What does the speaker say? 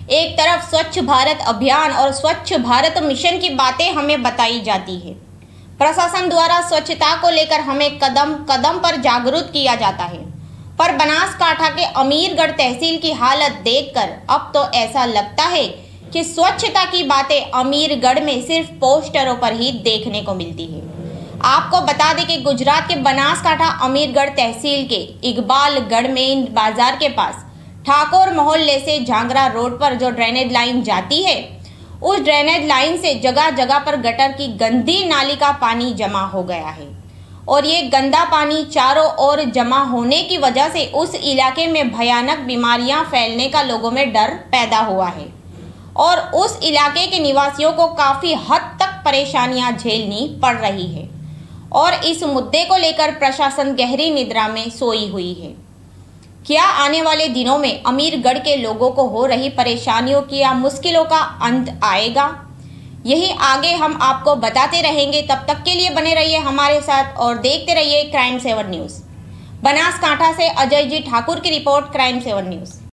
एक तरफ स्वच्छ भारत अभियान और स्वच्छ भारत मिशन की बातें हमें बताई जाती है। प्रशासन द्वारा स्वच्छता को लेकर हमें कदम कदम पर जागरूक किया जाता है, पर बनासकांठा के अमीरगढ़ तहसील की हालत देखकर अब तो ऐसा लगता है कि स्वच्छता की बातें अमीरगढ़ में सिर्फ पोस्टरों पर ही देखने को मिलती है। आपको बता दें कि गुजरात के बनासकांठा अमीरगढ़ तहसील के इकबालगढ़ मेन बाजार के पास ठाकुर मोहल्ले से झांगरा रोड पर जो ड्रेनेज लाइन जाती है, उस ड्रेनेज लाइन से जगह जगह पर गटर की गंदी नाली का पानी जमा हो गया है और ये गंदा पानी चारों ओर जमा होने की वजह से उस इलाके में भयानक बीमारियां फैलने का लोगों में डर पैदा हुआ है और उस इलाके के निवासियों को काफ़ी हद तक परेशानियां झेलनी पड़ रही है और इस मुद्दे को लेकर प्रशासन गहरी निद्रा में सोई हुई है। क्या आने वाले दिनों में अमीरगढ़ के लोगों को हो रही परेशानियों की या मुश्किलों का अंत आएगा? यही आगे हम आपको बताते रहेंगे। तब तक के लिए बने रहिए हमारे साथ और देखते रहिए क्राइम 7 न्यूज़। बनासकांठा से अजय जी ठाकुर की रिपोर्ट, क्राइम 7 न्यूज़।